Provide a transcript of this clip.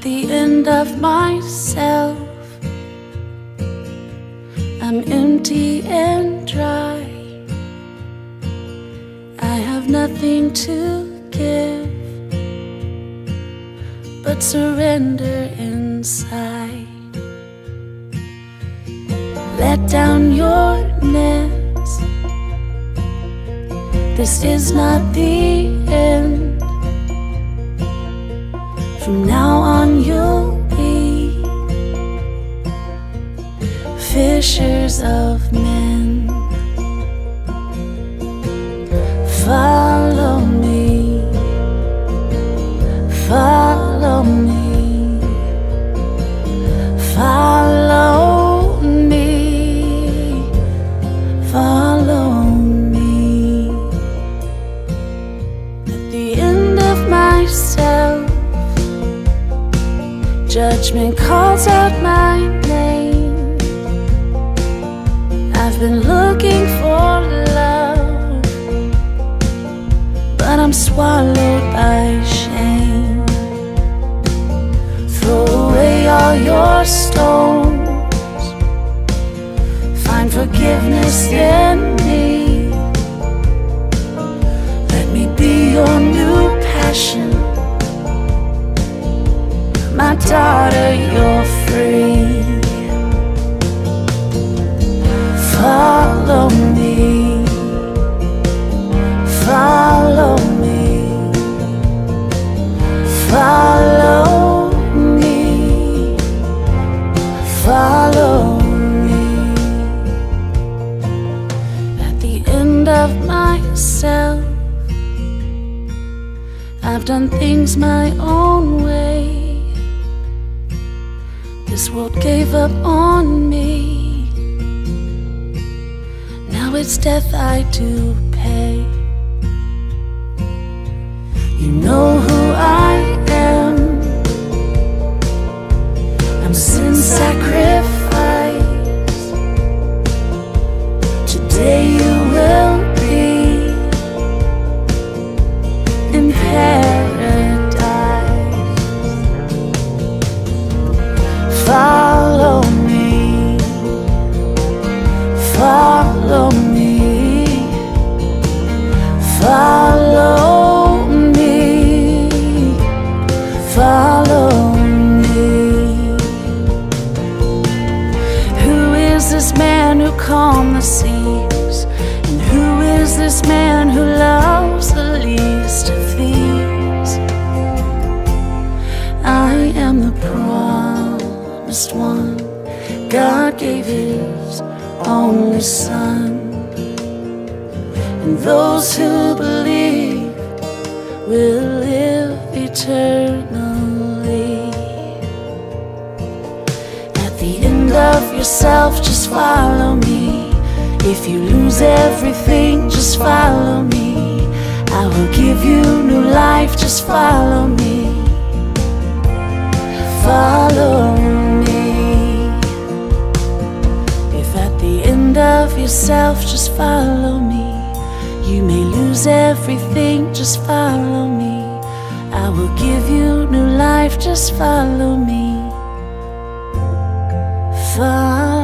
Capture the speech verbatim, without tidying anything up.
At the end of myself, I'm empty and dry. I have nothing to give but surrender inside. Let down your nets. This is not the end. From now on you'll be fishers of men. Follow me, follow me, follow me, follow me. At the end of myself, judgment calls out my name. I've been looking for love, but I'm swallowed by shame. Throw away all your stones, find forgiveness in me. Let me be your new passion. My daughter, you're free. Follow me, follow me, follow me, follow me. At the end of myself, I've done things my own way. This world gave up on me. Now it's death I do pay. You know who I am. I'm sin sacrifice. Today you will be in paradise. Follow me, follow me, follow me, follow me. Who is this man who calmed the seas? And who is this man who loves the least of these? I am the promised one. God gave His only Son, and those who believe will live eternally. At the end of yourself, just follow me. If you lose everything, just follow me. I will give you new life, just follow me. Follow me. If at the end of yourself, just follow me. You may lose everything, just follow me. I will give you new life, just follow me. Follow